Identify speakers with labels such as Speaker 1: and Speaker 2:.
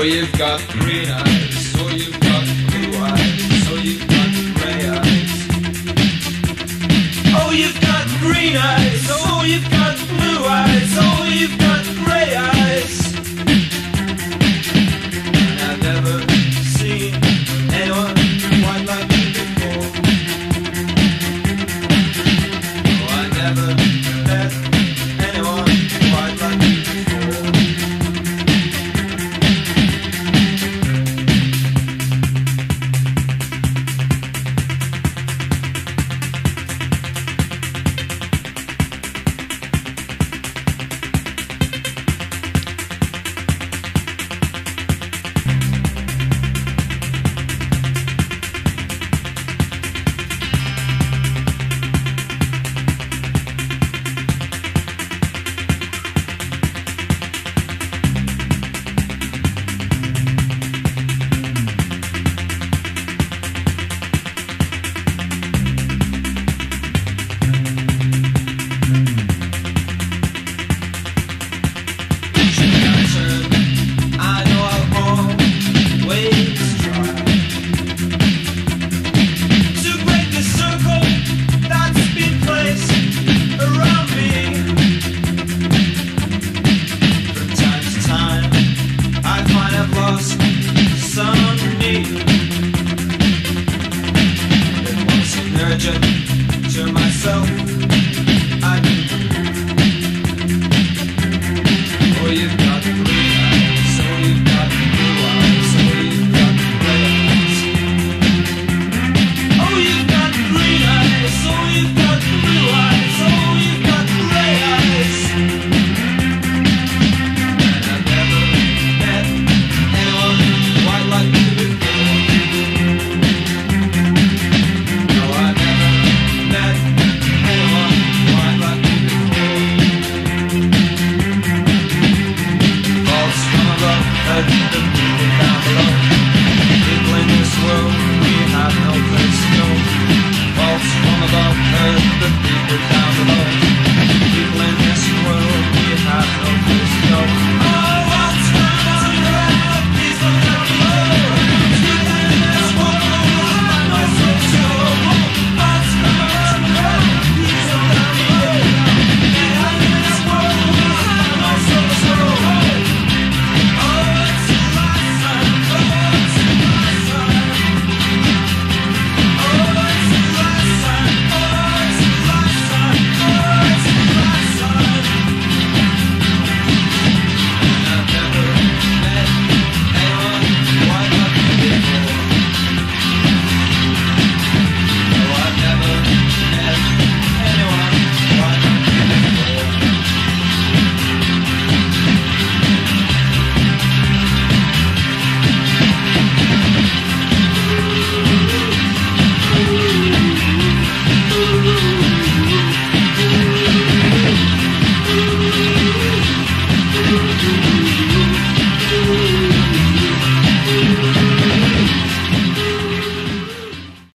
Speaker 1: you've got green eyes, or you've got blue eyes, or you've got grey eyes. Oh, you've got green eyes, oh, you've got blue eyes, oh, you've got grey eyes. And I've never seen anyone quite like you before. Oh, I never met anyone quite like you before. Some